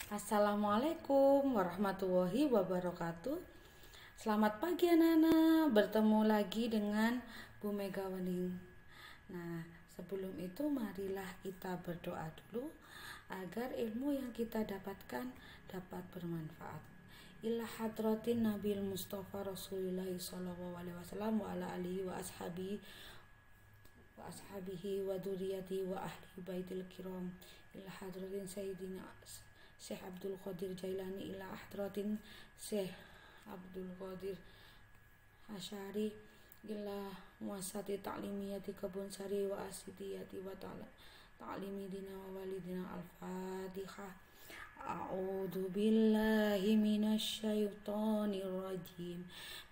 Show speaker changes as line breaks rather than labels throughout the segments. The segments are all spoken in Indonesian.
Assalamualaikum warahmatullahi wabarakatuh. Selamat pagi anak-anak, bertemu lagi dengan Bu Mega Wening. Nah, sebelum itu marilah kita berdoa dulu agar ilmu yang kita dapatkan dapat bermanfaat. Ila hadratin Nabil Mustafa Rasulullah sallallahu alaihi wasallam wa ala alihi wa ashabihi wa dzurriyyati wa ahli baitil kiram. Ila hadratin Sayyidina Syekh Abdul Qadir Jailani ila hadratin Syekh Abdul Qadir Asy'ari ila muassati ta'limiyati Kebun Sari wa asitiyati wa ta'limi dina wa walidina al-Fatihah. A'udzu billahi minasy syaithanir rajim.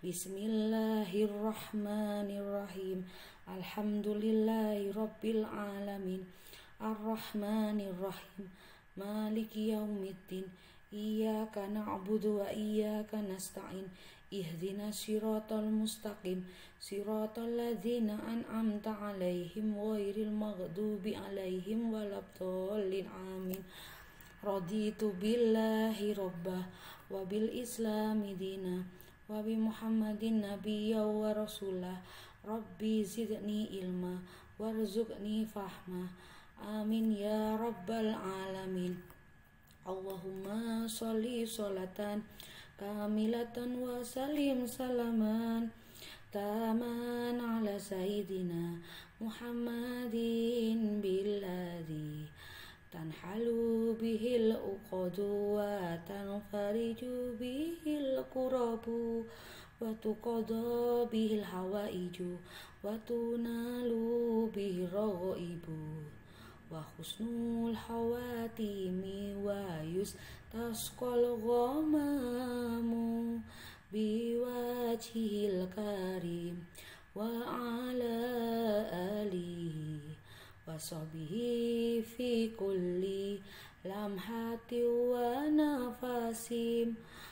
Bismillahirrahmanirrahim. Alhamdulillahi rabbil alamin. Ar-Rahmanir Rahim. Maliki yaumiddin. Iyyaka na'budu wa iyyaka nasta'in. Ihdinas siratal mustaqim. Siratal ladzina an'amta 'alaihim ghairil maghdubi 'alaihim waladdallin. Amin. Raditu billahi rabbah wa bil islami dina wa bi Muhammadin nabiyya wa rasulah. Rabbi zidni ilma warzuqni fahma. Amin ya rabbal alamin. Allahumma sholli sholatan kamilatan wa salim salaman taman ala sayyidina Muhammadin billadzi tanhalu bihil uqadu wa tanfariju bihil kurabu wa tuqada bihil hawaiju wa tunalu bihil raghaibu wa husnul hawatimi wa yustasqal ghamamu biwajhil karim wa ala alihi wa sahbihi fi kulli lamhati wa nafasim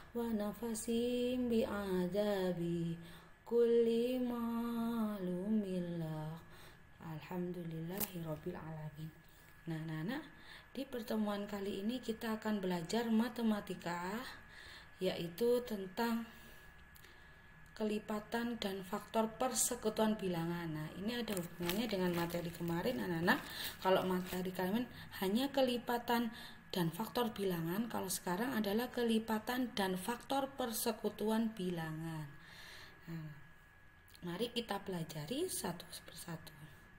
bi adabi kulli ma'lumillah. Alhamdulillahi rabbil alamin. Nah, anak-anak, di pertemuan kali ini kita akan belajar matematika, yaitu tentang kelipatan dan faktor persekutuan bilangan. Nah, ini ada hubungannya dengan materi kemarin, anak-anak. Kalau materi kalian hanya kelipatan dan faktor bilangan, kalau sekarang adalah kelipatan dan faktor persekutuan bilangan. Nah, mari kita pelajari satu persatu.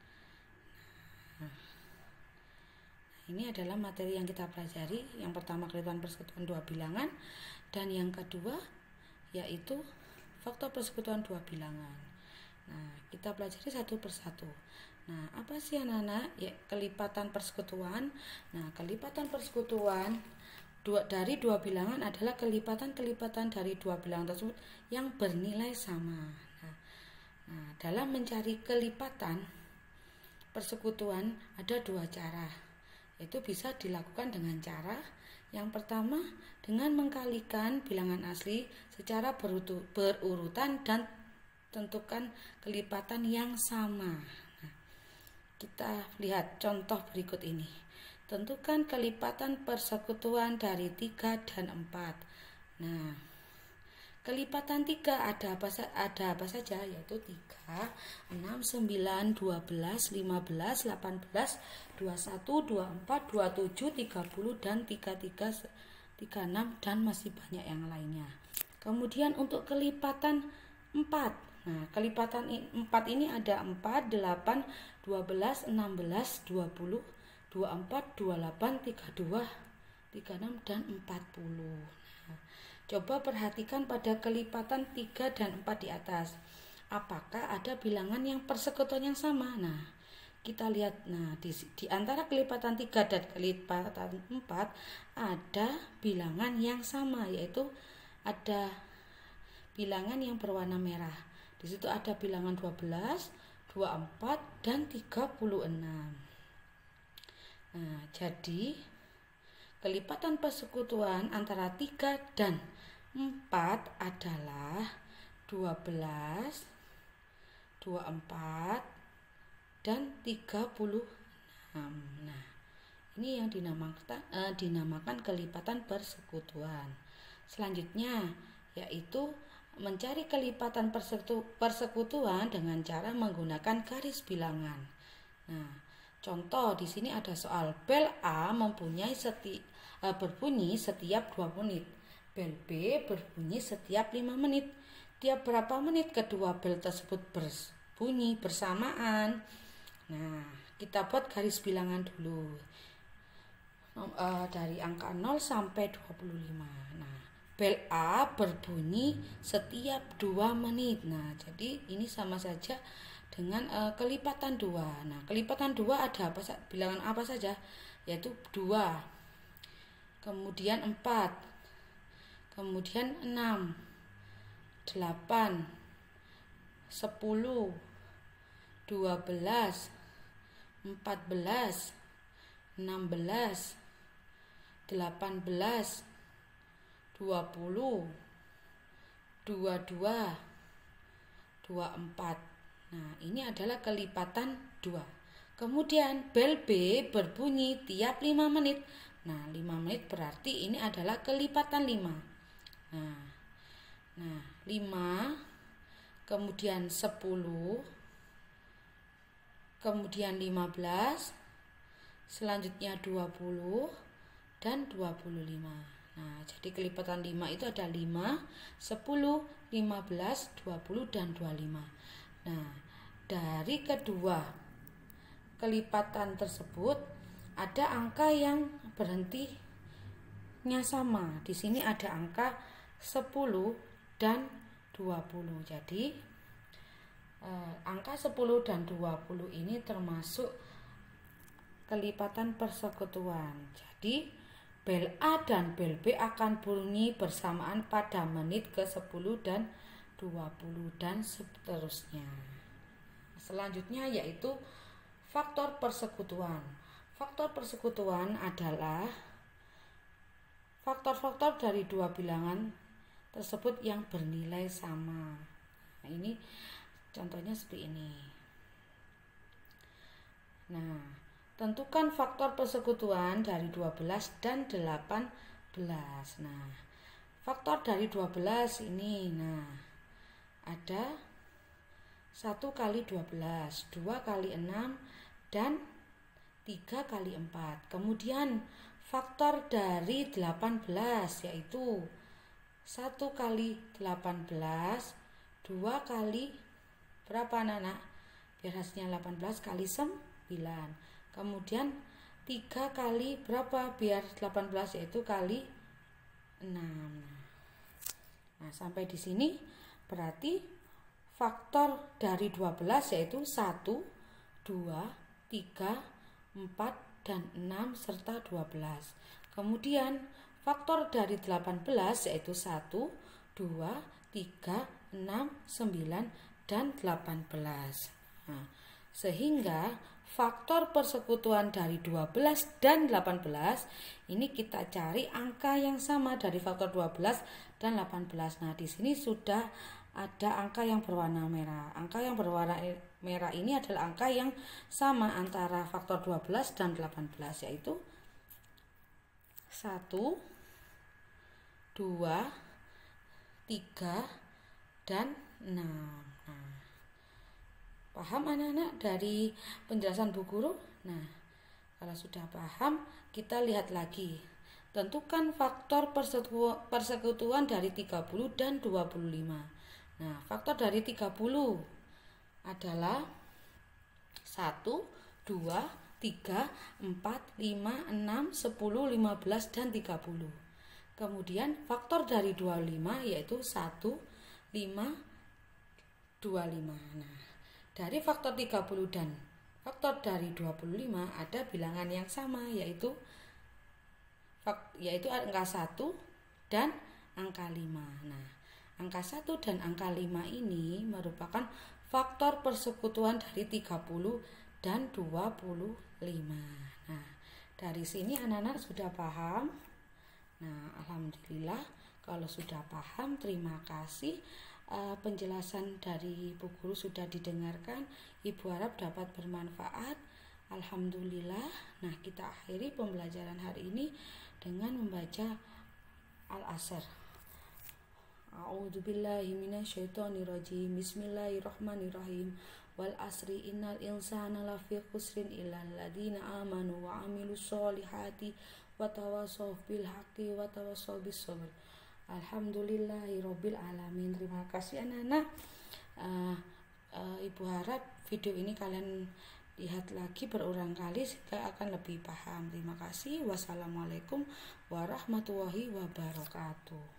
Ini adalah materi yang kita pelajari. Yang pertama kelipatan persekutuan dua bilangan, dan yang kedua yaitu faktor persekutuan dua bilangan. Nah, kita pelajari satu persatu. Nah, apa sih anak-anak? Ya, kelipatan persekutuan. Nah, kelipatan persekutuan dari dua bilangan adalah kelipatan-kelipatan dari dua bilangan tersebut yang bernilai sama. Nah, dalam mencari kelipatan persekutuan ada dua cara. Itu bisa dilakukan dengan cara yang pertama dengan mengkalikan bilangan asli secara berurutan dan tentukan kelipatan yang sama. Nah, kita lihat contoh berikut ini. Tentukan kelipatan persekutuan dari 3 dan 4. Nah, kelipatan 3 ada apa saja, yaitu 3, 6, 9, 12, 15, 18, 21, 24, 27, 30, dan 33, 36, dan masih banyak yang lainnya. Kemudian untuk kelipatan 4. Nah, kelipatan 4 ini ada 4, 8, 12, 16, 20, 24, 28, 32, 36, dan 40. Nah, coba perhatikan pada kelipatan 3 dan 4 di atas. Apakah ada bilangan yang persekutuan yang sama? Nah, kita lihat. Nah, di antara kelipatan 3 dan kelipatan 4 ada bilangan yang sama, yaitu ada bilangan yang berwarna merah. Di situ ada bilangan 12, 24, dan 36. Nah, jadi kelipatan persekutuan antara 3 dan 4 adalah 12, 24, dan 36. Nah, Ini yang dinamakan kelipatan persekutuan. Selanjutnya yaitu mencari kelipatan persekutuan dengan cara menggunakan garis bilangan. Nah, contoh di sini ada soal bel A berbunyi setiap 2 menit. Bel B berbunyi setiap 5 menit. Tiap berapa menit kedua bel tersebut berbunyi bersamaan? Nah, kita buat garis bilangan dulu. Dari angka 0 sampai 25. Nah, bel A berbunyi setiap 2 menit. Nah, jadi ini sama saja dengan kelipatan 2. Nah, kelipatan 2 ada bilangan apa saja? Yaitu 2. Kemudian 4. Kemudian 6. 8. 10. 12. 14. 16. 18. 20, 22, 24. Nah, ini adalah kelipatan 2. Kemudian bel B berbunyi tiap 5 menit. Nah, 5 menit berarti ini adalah kelipatan 5. Nah, 5, kemudian 10, kemudian 15, selanjutnya 20 dan 25. Nah, jadi kelipatan 5 itu ada 5, 10, 15, 20, dan 25. Nah, dari kedua kelipatan tersebut ada angka yang berhentinya sama. Di sini ada angka 10 dan 20. Jadi, angka 10 dan 20 ini termasuk kelipatan persekutuan. Jadi, bel A dan bel B akan bunyi bersamaan pada menit ke-10 dan 20 dan seterusnya. Selanjutnya yaitu faktor persekutuan. Faktor persekutuan adalah faktor-faktor dari 2 bilangan tersebut yang bernilai sama. Nah, ini contohnya seperti ini. Nah, tentukan faktor persekutuan dari 12 dan 18. Nah, faktor dari 12 ini, ada 1 kali 12, 2 kali 6, dan 3 kali 4. Kemudian faktor dari 18 yaitu 1 kali 18, 2 kali berapa anak-anak? Biar hasilnya 18 kali 9. Kemudian 3 kali berapa biar 18 yaitu kali 6. Nah, sampai di sini berarti faktor dari 12 yaitu 1, 2, 3, 4, dan 6 serta 12. Kemudian faktor dari 18 yaitu 1, 2, 3, 6, 9, dan 18. Nah, sehingga faktor persekutuan dari 12 dan 18 ini kita cari angka yang sama dari faktor 12 dan 18. Nah, di sini sudah ada angka yang berwarna merah. Angka yang berwarna merah ini adalah angka yang sama antara faktor 12 dan 18 yaitu 1, 2, 3, dan 6. Paham anak-anak dari penjelasan Bu Guru? Nah, kalau sudah paham, kita lihat lagi. Tentukan faktor persekutuan dari 30 dan 25. Nah, faktor dari 30 adalah 1, 2, 3, 4, 5, 6, 10, 15, dan 30. Kemudian faktor dari 25 yaitu 1, 5, 25. Nah, dari faktor 30 dan faktor dari 25 ada bilangan yang sama yaitu angka 1 dan angka 5. Nah, angka 1 dan angka 5 ini merupakan faktor persekutuan dari 30 dan 25. Nah, dari sini anak-anak sudah paham? Nah, alhamdulillah kalau sudah paham, terima kasih. Penjelasan dari Bu Guru sudah didengarkan. Ibu harap dapat bermanfaat. Alhamdulillah. Nah, kita akhiri pembelajaran hari ini dengan membaca Al-Asr. A'udzubillahi minasyaitonirrajim. Bismillahirrahmanirrahim. Wal asri innal insana lafi khusrin illal ladzina amanu wa amilus solihati wa tawassaw bil haqqi wa tawassaw bis sabr. Alhamdulillahirabbil alamin. Terima kasih anak-anak. Ibu harap video ini kalian lihat lagi berulang kali sehingga akan lebih paham. Terima kasih. Wassalamualaikum warahmatullahi wabarakatuh.